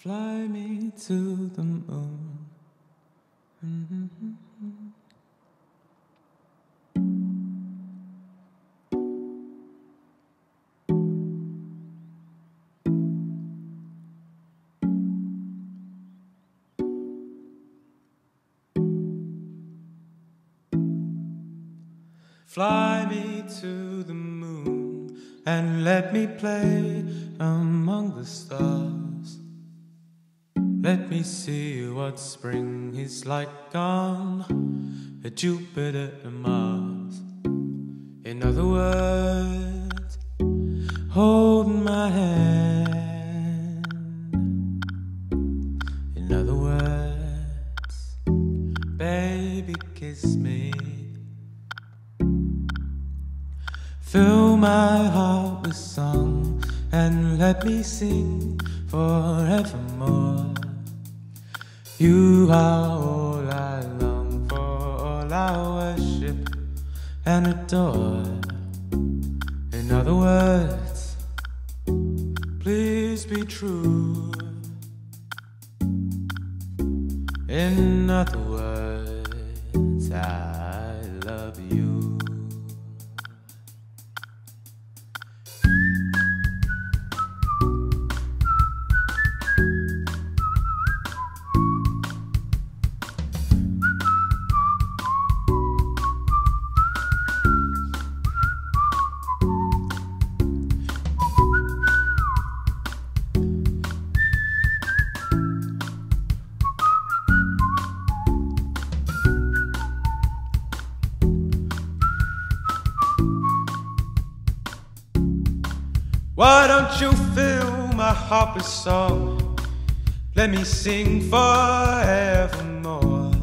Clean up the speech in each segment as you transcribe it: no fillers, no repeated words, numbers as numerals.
Fly me to the moon. Fly me to the moon and let me play among the stars. Let me see what spring is like on Jupiter and Mars. In other words, hold my hand. In other words, baby, kiss me. Fill my heart with song and let me sing forevermore. You are all I long for, all I worship and adore. In other words, please be true. In other words, I love you. Why don't you fill my heart with song? Let me sing forevermore.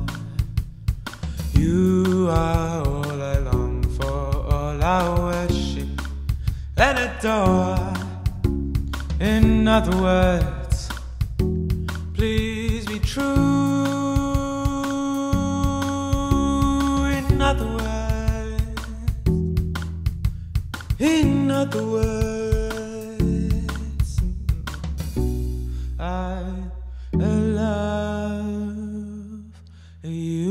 You are all I long for, all I worship and adore. In other words, please be true. In other words, I love you.